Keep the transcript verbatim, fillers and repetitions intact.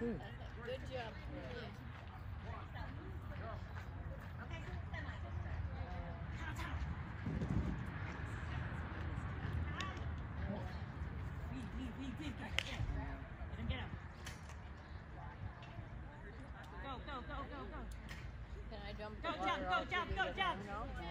Hmm. Good job. Go, go, go, go, go. Can I jump? Go, jump, go, jump, go, jump.